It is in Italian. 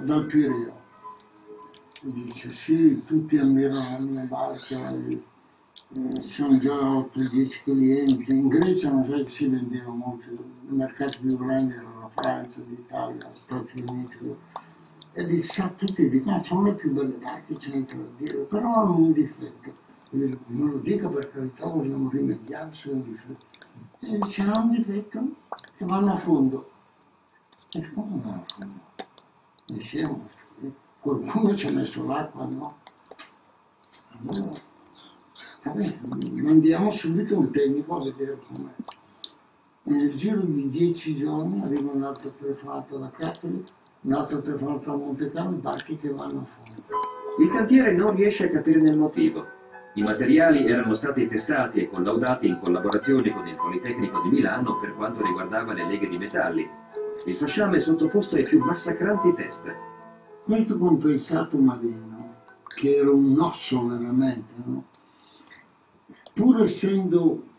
dal Pireo. Dice sì, tutti ammirano la mia barca, sono già 8-10 clienti. In Grecia non so che si vendeva molto, i mercati più grandi erano la Francia, l'Italia, gli Stati Uniti. E dice, sa, tutti dicono, sono le più belle barche, c'è niente da dire, però hanno un difetto. Io dico, non lo dica per carità, vogliamo rimediare su un difetto. E dice, hanno un difetto che vanno a fondo. E dico, come vanno a fondo? Dicevamo, qualcuno ci ha messo l'acqua, no? Allora, vabbè, mandiamo subito un tecnico a vedere com'è. E nel giro di 10 giorni arriva un'altra telefonata da Cagliari, un'altra telefonata da Monte Carlo, barche che vanno a fondo. Il cantiere non riesce a capirne il motivo. I materiali erano stati testati e collaudati in collaborazione con il Politecnico di Milano per quanto riguardava le leghe di metalli. Il fasciame è sottoposto ai più massacranti test. Questo compensato marino, che era un osso veramente, no? Pur essendo